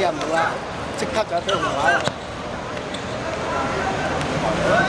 无啊，即刻就俾紅牌啦。